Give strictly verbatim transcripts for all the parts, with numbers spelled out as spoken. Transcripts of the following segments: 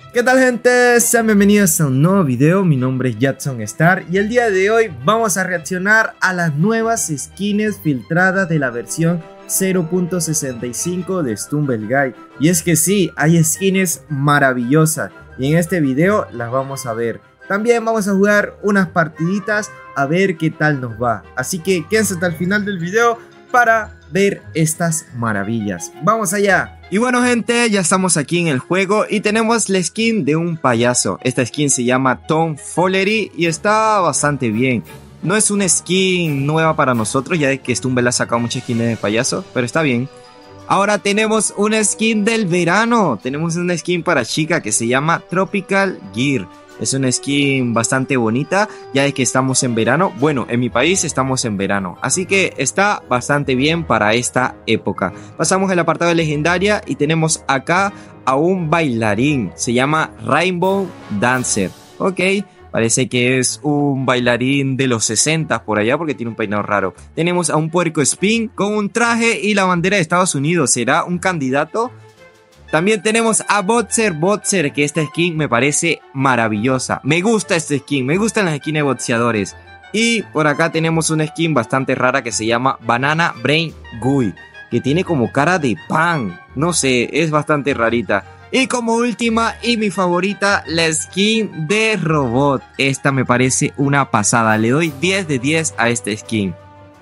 ¿Qué tal, gente? Sean bienvenidos a un nuevo video. Mi nombre es Jackson Star y el día de hoy vamos a reaccionar a las nuevas skins filtradas de la versión cero punto sesenta y cinco de Stumble Guide. Y es que sí, hay skins maravillosas y en este video las vamos a ver. También vamos a jugar unas partiditas a ver qué tal nos va. Así que quédense hasta el final del video para ver estas maravillas. ¡Vamos allá! Y bueno, gente, ya estamos aquí en el juego y tenemos la skin de un payaso. Esta skin se llama Tom Follery y está bastante bien. No es una skin nueva para nosotros, ya de que Stumble ha sacado muchas skins de payaso, pero está bien. Ahora tenemos una skin del verano. Tenemos una skin para chica que se llama Tropical Gear. Es una skin bastante bonita, ya de que estamos en verano. Bueno, en mi país estamos en verano, así que está bastante bien para esta época. Pasamos al apartado de legendaria y tenemos acá a un bailarín. Se llama Rainbow Dancer. Ok, parece que es un bailarín de los sesenta por allá porque tiene un peinado raro. Tenemos a un puerco spin con un traje y la bandera de Estados Unidos. ¿Será un candidato? También tenemos a Boxer Boxer, que esta skin me parece maravillosa. Me gusta esta skin, me gustan las skins de boxeadores. Y por acá tenemos una skin bastante rara que se llama Banana Brain Gui, que tiene como cara de pan. No sé, es bastante rarita. Y como última y mi favorita, la skin de robot. Esta me parece una pasada, le doy diez de diez a esta skin.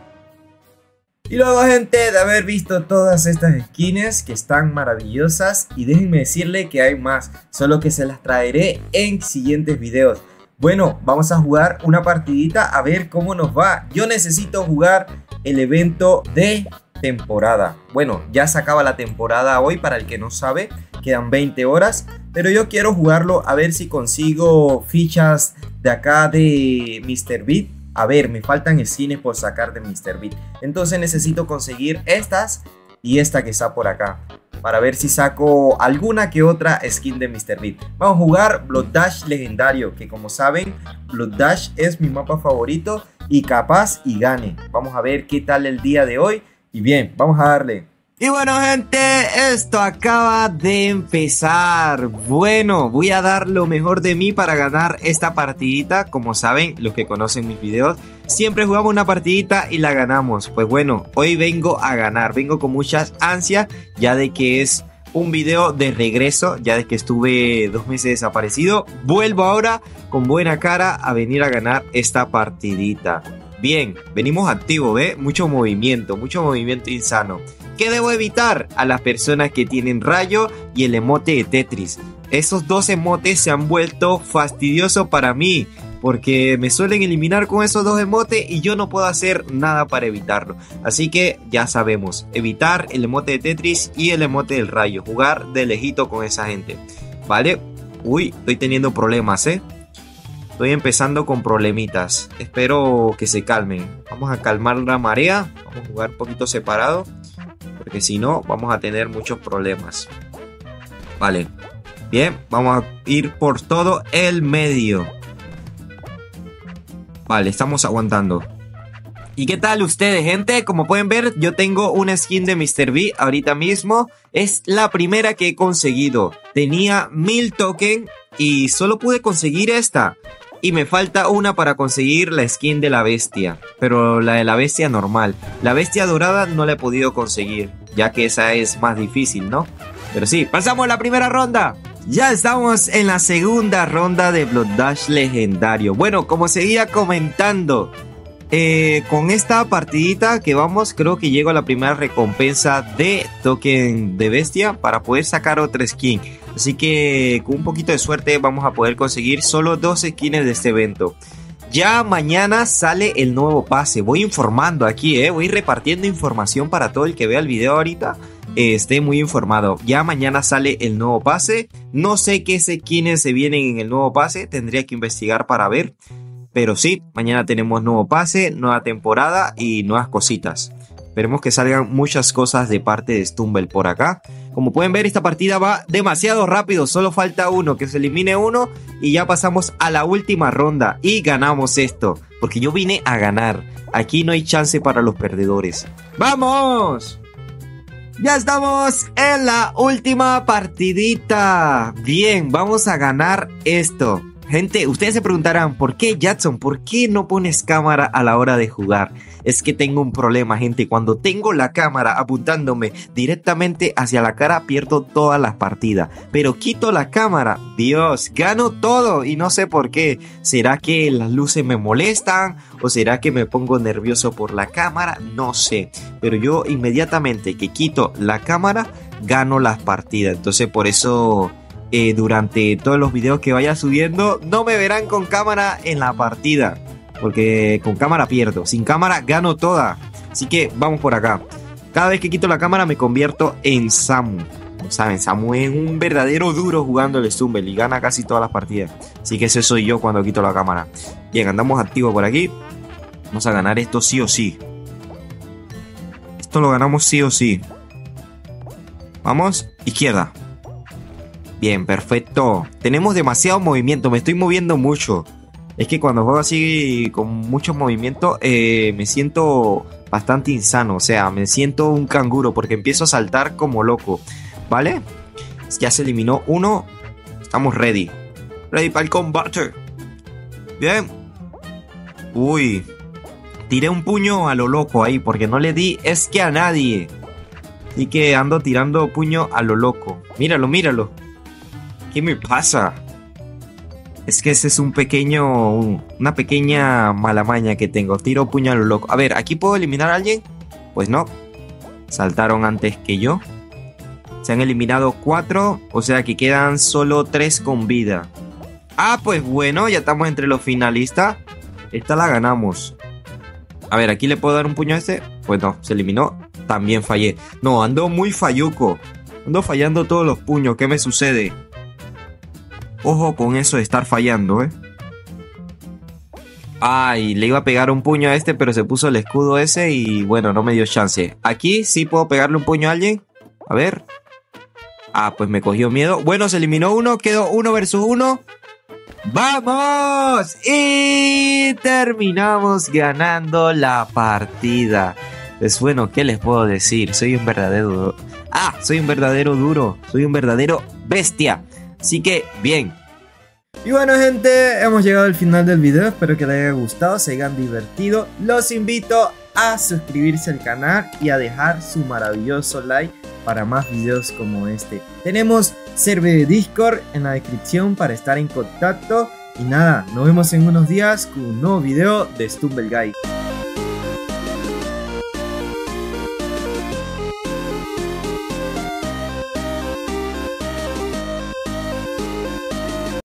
Y luego, gente, de haber visto todas estas skins que están maravillosas, y déjenme decirle que hay más, solo que se las traeré en siguientes videos. Bueno, vamos a jugar una partidita a ver cómo nos va. Yo necesito jugar el evento de temporada. Bueno, ya se acaba la temporada hoy, para el que no sabe, quedan veinte horas, pero yo quiero jugarlo a ver si consigo fichas de acá de míster Beat. A ver, me faltan skins por sacar de míster Beat. Entonces necesito conseguir estas y esta que está por acá, para ver si saco alguna que otra skin de míster Beat. Vamos a jugar Blood Dash legendario, que como saben, Blood Dash es mi mapa favorito y capaz y gane. Vamos a ver qué tal el día de hoy. Y bien, vamos a darle. Y bueno, gente, esto acaba de empezar. Bueno, voy a dar lo mejor de mí para ganar esta partidita. Como saben, los que conocen mis videos, siempre jugamos una partidita y la ganamos. Pues bueno, hoy vengo a ganar. Vengo con muchas ansias, ya de que es un video de regreso, ya de que estuve dos meses desaparecido. Vuelvo ahora con buena cara a venir a ganar esta partidita. Bien, venimos activos, ¿ve? Mucho movimiento, mucho movimiento insano. ¿Qué debo evitar? A las personas que tienen rayo y el emote de Tetris. Esos dos emotes se han vuelto fastidiosos para mí, porque me suelen eliminar con esos dos emotes y yo no puedo hacer nada para evitarlo. Así que ya sabemos, evitar el emote de Tetris y el emote del rayo. Jugar de lejito con esa gente, ¿vale? Uy, estoy teniendo problemas, ¿eh? Estoy empezando con problemitas. Espero que se calmen. Vamos a calmar la marea. Vamos a jugar un poquito separado, porque si no vamos a tener muchos problemas. Vale. Bien, vamos a ir por todo el medio. Vale, estamos aguantando. ¿Y qué tal ustedes, gente? Como pueden ver, yo tengo una skin de míster Beat ahorita mismo. Es la primera que he conseguido. Tenía mil tokens y solo pude conseguir esta. Y me falta una para conseguir la skin de la bestia, pero la de la bestia normal. La bestia dorada no la he podido conseguir, ya que esa es más difícil, ¿no? Pero sí, pasamos a la primera ronda. Ya estamos en la segunda ronda de Blood Dash legendario. Bueno, como seguía comentando, eh, con esta partidita que vamos, creo que llego a la primera recompensa de token de bestia para poder sacar otra skin. Así que con un poquito de suerte vamos a poder conseguir solo dos skins de este evento. Ya mañana sale el nuevo pase. Voy informando aquí, eh. Voy repartiendo información para todo el que vea el video ahorita. Eh, esté muy informado. Ya mañana sale el nuevo pase. No sé qué skins se vienen en el nuevo pase. Tendría que investigar para ver. Pero sí, mañana tenemos nuevo pase, nueva temporada y nuevas cositas. Esperemos que salgan muchas cosas de parte de Stumble por acá. Como pueden ver, esta partida va demasiado rápido. Solo falta uno, que se elimine uno. Y ya pasamos a la última ronda. Y ganamos esto. Porque yo vine a ganar. Aquí no hay chance para los perdedores. ¡Vamos! Ya estamos en la última partidita. Bien, vamos a ganar esto. Gente, ustedes se preguntarán, ¿por qué, Jackson? ¿Por qué no pones cámara a la hora de jugar? Es que tengo un problema, gente. Cuando tengo la cámara apuntándome directamente hacia la cara, pierdo todas las partidas. Pero quito la cámara, Dios, gano todo y no sé por qué. ¿Será que las luces me molestan? ¿O será que me pongo nervioso por la cámara? No sé. Pero yo inmediatamente que quito la cámara, gano las partidas. Entonces por eso... Eh, durante todos los videos que vaya subiendo no me verán con cámara en la partida, porque con cámara pierdo, sin cámara gano toda. Así que vamos por acá. Cada vez que quito la cámara me convierto en Samu. Como saben, Samu es un verdadero duro jugando el Stumble y gana casi todas las partidas. Así que ese soy yo cuando quito la cámara. Bien, andamos activos por aquí. Vamos a ganar esto sí o sí. Esto lo ganamos sí o sí. Vamos, izquierda. Bien, perfecto. Tenemos demasiado movimiento, me estoy moviendo mucho. Es que cuando juego así con mucho movimiento eh, me siento bastante insano. O sea, me siento un canguro porque empiezo a saltar como loco. ¿Vale? Ya se eliminó uno. Estamos ready. Ready para el combate. Bien. Uy. Tiré un puño a lo loco ahí porque no le di es que a nadie. Así que ando tirando puño a lo loco. Míralo, míralo. ¿Qué me pasa? Es que ese es un pequeño... Un, una pequeña mala maña que tengo. Tiro puño a lo loco. A ver, ¿aquí puedo eliminar a alguien? Pues no. Saltaron antes que yo. Se han eliminado cuatro. O sea que quedan solo tres con vida. Ah, pues bueno, ya estamos entre los finalistas. Esta la ganamos. A ver, ¿aquí le puedo dar un puño a este? Pues no, se eliminó. También fallé. No, ando muy falluco. Ando fallando todos los puños. ¿Qué me sucede? Ojo con eso de estar fallando, ¿eh? Ay, le iba a pegar un puño a este, pero se puso el escudo ese y bueno, no me dio chance. Aquí sí puedo pegarle un puño a alguien. A ver. Ah, pues me cogió miedo. Bueno, se eliminó uno, quedó uno versus uno. ¡Vamos! Y terminamos ganando la partida. Pues bueno, ¿qué les puedo decir? Soy un verdadero duro. Ah, soy un verdadero duro. Soy un verdadero bestia. Así que, bien. Y bueno, gente, hemos llegado al final del video. Espero que les haya gustado, se hayan divertido. Los invito a suscribirse al canal y a dejar su maravilloso like para más videos como este. Tenemos server de Discord en la descripción para estar en contacto. Y nada, nos vemos en unos días con un nuevo video de Stumble Guy.